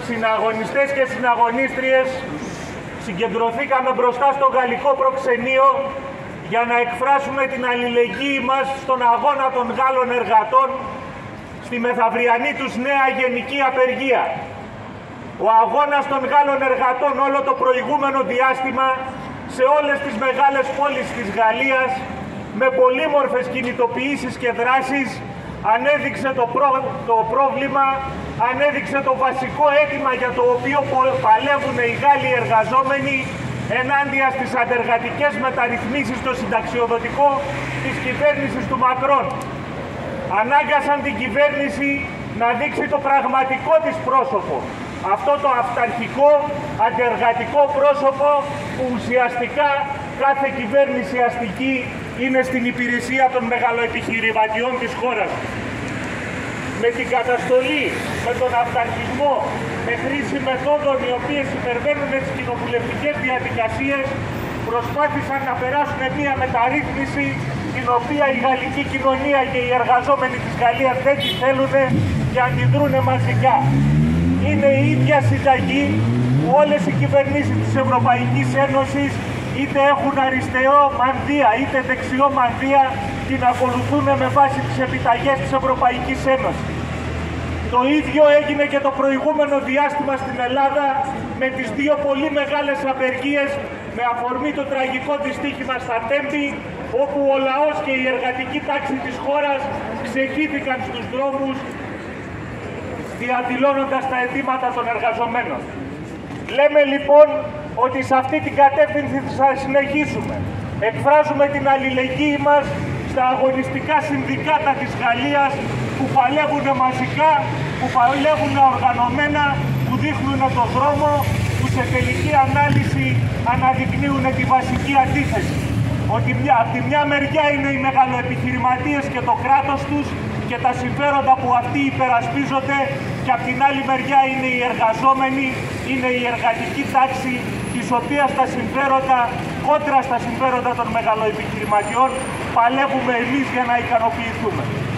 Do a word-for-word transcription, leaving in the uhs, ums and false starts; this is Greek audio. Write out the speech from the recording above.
Συναγωνιστές και συναγωνίστριες, συγκεντρωθήκαμε μπροστά στο γαλλικό προξενείο για να εκφράσουμε την αλληλεγγύη μας στον αγώνα των Γάλλων εργατών στη μεθαυριανή τους νέα γενική απεργία. Ο αγώνας των Γάλλων εργατών όλο το προηγούμενο διάστημα σε όλες τις μεγάλες πόλεις της Γαλλίας με πολύμορφες κινητοποιήσεις και δράσεις ανέδειξε το, προ... το πρόβλημα, ανέδειξε το βασικό αίτημα για το οποίο παλεύουν οι Γάλλοι εργαζόμενοι ενάντια στις αντεργατικές μεταρρυθμίσεις στο συνταξιοδοτικό της κυβέρνησης του Μακρόν. Ανάγκασαν την κυβέρνηση να δείξει το πραγματικό της πρόσωπο. Αυτό το αυταρχικό, αντεργατικό πρόσωπο που ουσιαστικά κάθε κυβέρνηση αστική είναι στην υπηρεσία των μεγαλοεπιχειρηματιών της χώρας. Με την καταστολή, με τον αυταρχισμό, με χρήση μεθόδων οι οποίες υπερβαίνουν τις κοινοβουλευτικές διαδικασίες, προσπάθησαν να περάσουν μια μεταρρύθμιση την οποία η γαλλική κοινωνία και οι εργαζόμενοι της Γαλλίας δεν τη θέλουν και αντιδρούν μαζικά. Είναι η ίδια συνταγή που όλες οι κυβερνήσεις της Ευρωπαϊκής Ένωσης είτε έχουν αριστερό μανδύα είτε δεξιό μανδύα την ακολουθούν με βάση τις επιταγές της Ευρωπαϊκής Ένωσης. Το ίδιο έγινε και το προηγούμενο διάστημα στην Ελλάδα με τις δύο πολύ μεγάλες απεργίες με αφορμή το τραγικό δυστύχημα στα Τέμπη, όπου ο λαός και η εργατική τάξη της χώρας ξεχύθηκαν στους δρόμους διαδηλώνοντας τα αιτήματα των εργαζομένων. Λέμε λοιπόν ότι σε αυτή την κατεύθυνση θα συνεχίσουμε. Εκφράζουμε την αλληλεγγύη μας στα αγωνιστικά συνδικάτα της Γαλλίας που παλεύουν μαζικά, που παλεύουν οργανωμένα, που δείχνουν το δρόμο, που σε τελική ανάλυση αναδεικνύουν τη βασική αντίθεση. Ότι μια, από τη μια μεριά είναι οι μεγαλοεπιχειρηματίες και το κράτος τους και τα συμφέροντα που αυτοί υπερασπίζονται και από την άλλη μεριά είναι οι εργαζόμενοι, είναι η εργατική τάξη της οποίας τα συμφέροντα, κόντρα στα συμφέροντα των μεγαλοεπιχειρηματιών, παλεύουμε εμείς για να ικανοποιηθούμε.